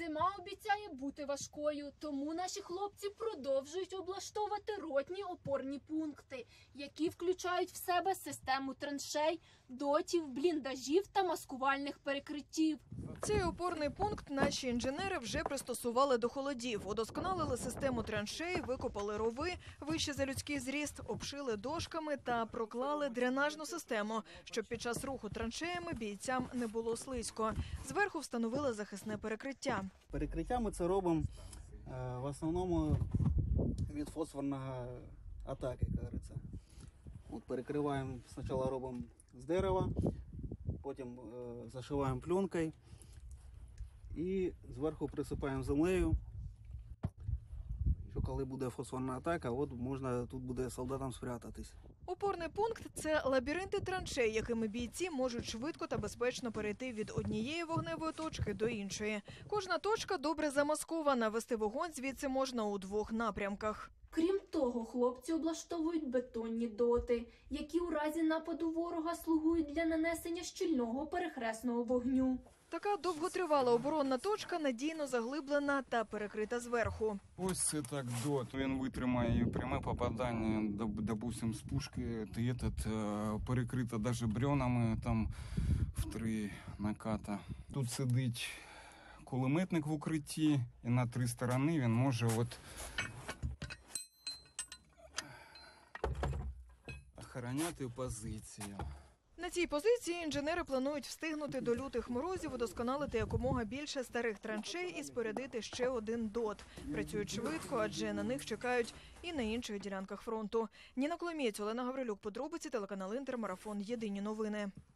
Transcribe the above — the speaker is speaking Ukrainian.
Зима обіцяє бути важкою, тому наші хлопці продовжують облаштовувати ротні опорні пункти, які включають в себе систему траншей, дотів, бліндажів та маскувальних перекриттів. Цей опорний пункт наші інженери вже пристосували до холодів. Удосконалили систему траншей, викопали рови вище за людський зріст, обшили дошками та проклали дренажну систему, щоб під час руху траншеями бійцям не було слизько. Зверху встановили захисне перекриття. Перекриття ми це робимо в основному від фосфорної атаки, як говориться. От перекриваємо, спочатку робимо з дерева, потім зашиваємо пленкою і зверху присипаємо землею, що коли буде фосфорна атака, от можна тут буде солдатам спрятатись. Опорний пункт – це лабіринти траншей, якими бійці можуть швидко та безпечно перейти від однієї вогневої точки до іншої. Кожна точка добре замаскована, вести вогонь звідси можна у двох напрямках. Крім того, хлопці облаштовують бетонні доти, які у разі нападу ворога слугують для нанесення щільного перехресного вогню. Така довготривала оборонна точка надійно заглиблена та перекрита зверху. Ось це так дот. Він витримає пряме попадання, допустим, з пушки. Перекрита навіть бревнами там в 3 наката. Тут сидить кулеметник в укритті, і на 3 сторони він може охороняти позицію. На цій позиції інженери планують встигнути до лютих морозів удосконалити якомога більше старих траншей і спорядити ще один дот. Працюють швидко, адже на них чекають і на інших ділянках фронту. Ніна Коломієць, Олена Гаврилюк, подробиці, телеканал Інтер, марафон «Єдині новини».